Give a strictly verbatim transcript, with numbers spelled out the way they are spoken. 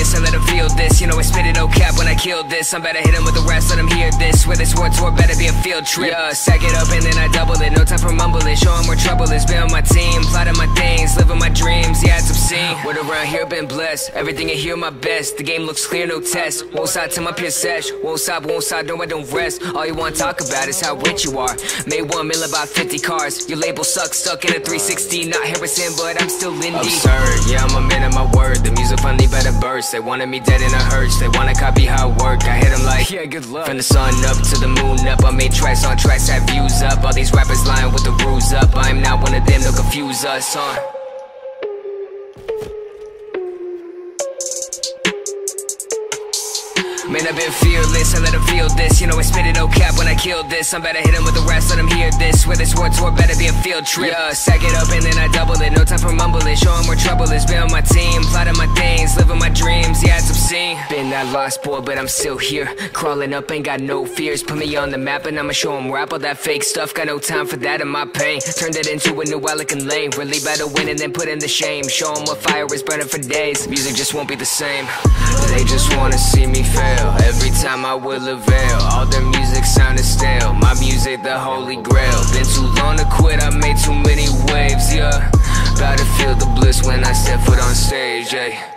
fearless, I let them feel this. You know I spit it no cap when I kill this. I'm better hit them with the rest, let them hear this. Where this war tour better be a field trip. Yeah, sack it up and then I double it. No time for mumbling, show them where trouble is. Been on my team, plotting my things, living my dreams. Yeah, it's obscene. Word around here been blessed. Everything I hear my best. The game looks clear, no test. Won't stop till my peer sesh. Won't stop, won't stop, no I don't rest. All you wanna talk about is how rich you are. Made one mil about fifty cars. Your label sucks, stuck in a three sixty. Not Harrison, but I'm still indie. Absurd, yeah, I'm a man of my word. The music finally better burst. They wanted me dead in a hearse. They wanna copy how I work. I hit them like, yeah, good luck. From the sun up to the moon up. I made tracks on tracks, had views up. All these rappers lying with the rules up. I'm not one of them, they'll confuse us, huh? Man, I've been fearless, I let them feel this. You know I spit it no cap when I kill this. I'm better hit them with the rest, let them hear this. Where this war tour better be a field trip. Yeah, sack it up and then I double it. No time for mumbling, show them where trouble is. Been on my team, plotting my things, living my dreams. Yeah, it's obscene. Been that lost boy, but I'm still here. Crawling up, ain't got no fears. Put me on the map and I'ma show them rap. All that fake stuff, got no time for that in my pain. Turned it into a new Alec lane. Really better win and then put in the shame. Show them what fire is burning for days. Music just won't be the same. They just wanna see me fail. Every time I will avail. All their music sounded stale. My music the holy grail. Been too long to quit, I made too many waves, yeah. About to feel the bliss when I step foot on stage, yeah.